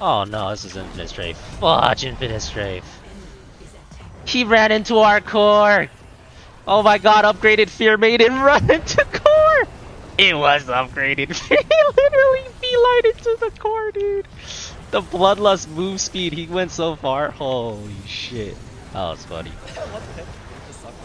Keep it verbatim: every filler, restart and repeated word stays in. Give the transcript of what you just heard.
Oh no, this is Infinite Strafe. Fudge Infinite Strafe. He ran into our core! Oh my god, upgraded Fear made him run into core! It was upgraded Fear. He literally beeline into the core, dude. The Bloodlust move speed, he went so far. Holy shit. That was funny. What the heck? This sucked.